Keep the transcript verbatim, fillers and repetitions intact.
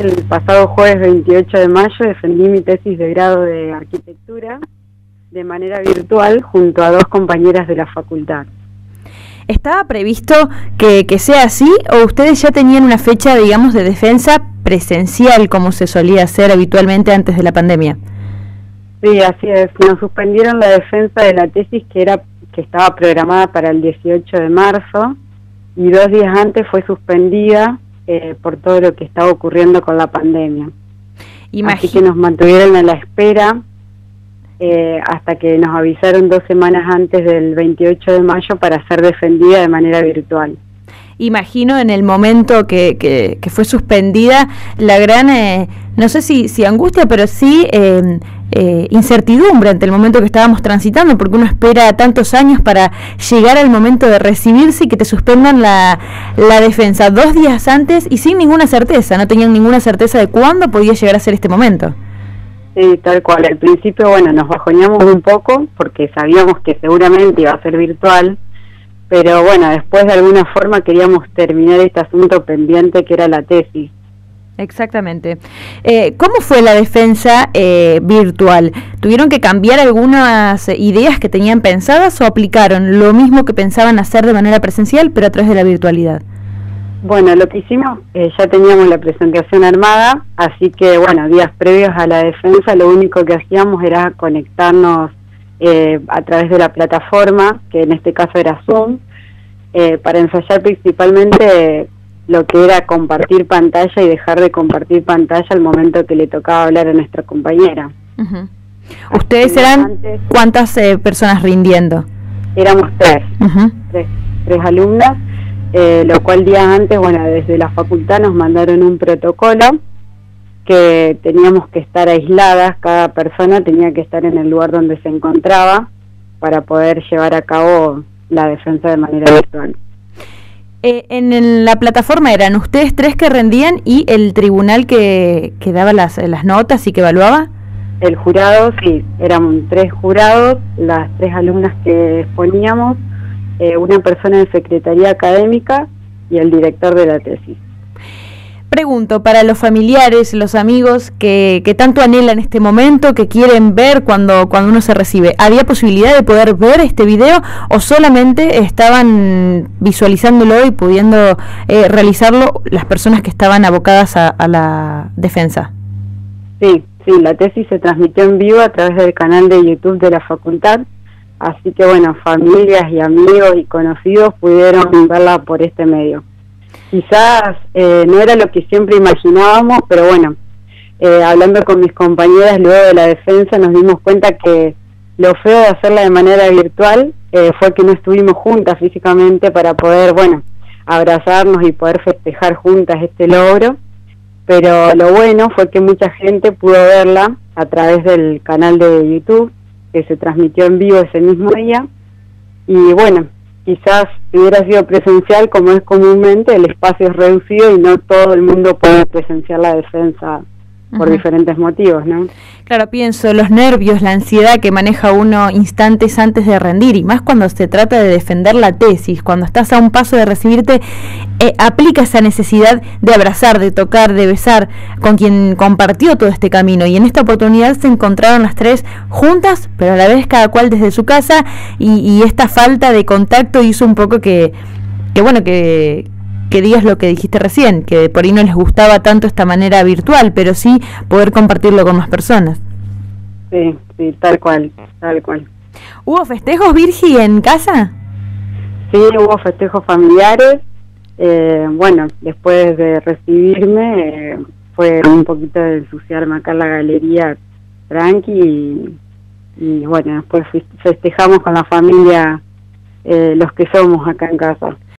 el pasado jueves veintiocho de mayo defendí mi tesis de grado de arquitectura de manera virtual junto a dos compañeras de la facultad. ¿Estaba previsto que, que sea así o ustedes ya tenían una fecha, digamos, de defensa presencial como se solía hacer habitualmente antes de la pandemia? Sí, así es. Nos suspendieron la defensa de la tesis que era que estaba programada para el dieciocho de marzo y dos días antes fue suspendida eh, por todo lo que estaba ocurriendo con la pandemia. Imagin- Así que nos mantuvieron a la espera eh, hasta que nos avisaron dos semanas antes del veintiocho de mayo para ser defendida de manera virtual. Imagino en el momento que, que, que fue suspendida la gran, eh, no sé si, si angustia, pero sí eh, eh, incertidumbre ante el momento que estábamos transitando, porque uno espera tantos años para llegar al momento de recibirse y que te suspendan la, la defensa dos días antes y sin ninguna certeza, no tenían ninguna certeza de cuándo podía llegar a ser este momento. Sí, tal cual. Al principio, bueno, nos bajoneamos un poco porque sabíamos que seguramente iba a ser virtual, pero bueno, después de alguna forma queríamos terminar este asunto pendiente que era la tesis. Exactamente. Eh, ¿Cómo fue la defensa eh, virtual? ¿Tuvieron que cambiar algunas ideas que tenían pensadas o aplicaron lo mismo que pensaban hacer de manera presencial, pero a través de la virtualidad? Bueno, lo que hicimos, eh, ya teníamos la presentación armada, así que bueno, días previos a la defensa lo único que hacíamos era conectarnos eh, a través de la plataforma, que en este caso era Zoom, eh, para ensayar principalmente lo que era compartir pantalla y dejar de compartir pantalla al momento que le tocaba hablar a nuestra compañera. Uh-huh. ¿Ustedes eran antes, cuántas eh, personas rindiendo? Éramos tres, uh-huh. tres, tres alumnas. Eh, lo cual días antes, bueno, desde la facultad nos mandaron un protocolo que teníamos que estar aisladas, cada persona tenía que estar en el lugar donde se encontraba para poder llevar a cabo la defensa de manera virtual. Eh, en, en la plataforma eran ustedes tres que rendían y el tribunal que, que daba las, las notas y que evaluaba. El jurado, sí, eran tres jurados, las tres alumnas que exponíamos, Eh, una persona de secretaría académica y el director de la tesis. Pregunto, para los familiares, los amigos que, que tanto anhelan este momento, que quieren ver cuando, cuando uno se recibe, ¿había posibilidad de poder ver este video o solamente estaban visualizándolo y pudiendo eh, realizarlo las personas que estaban abocadas a, a la defensa? Sí, sí, la tesis se transmitió en vivo a través del canal de YouTube de la facultad. Así que bueno, familias y amigos y conocidos pudieron verla por este medio. Quizás eh, no era lo que siempre imaginábamos, pero bueno, eh, hablando con mis compañeras luego de la defensa nos dimos cuenta que lo feo de hacerla de manera virtual eh, fue que no estuvimos juntas físicamente para poder, bueno, abrazarnos y poder festejar juntas este logro. Pero lo bueno fue que mucha gente pudo verla a través del canal de YouTube, que se transmitió en vivo ese mismo día, y bueno, quizás si hubiera sido presencial, como es comúnmente, el espacio es reducido y no todo el mundo puede presenciar la defensa por uh-huh. diferentes motivos, ¿no? Claro, pienso, los nervios, la ansiedad que maneja uno instantes antes de rendir, y más cuando se trata de defender la tesis, cuando estás a un paso de recibirte, eh, aplica esa necesidad de abrazar, de tocar, de besar con quien compartió todo este camino, y en esta oportunidad se encontraron las tres juntas, pero a la vez cada cual desde su casa, y, y esta falta de contacto hizo un poco que, que bueno, que... que digas lo que dijiste recién, que por ahí no les gustaba tanto esta manera virtual, pero sí poder compartirlo con más personas. Sí, sí, tal cual, tal cual. ¿Hubo festejos, Virgi, en casa? Sí, hubo festejos familiares. Eh, bueno, después de recibirme, eh, fue un poquito de ensuciarme acá en la galería tranqui y, y bueno, después festejamos con la familia eh, los que somos acá en casa.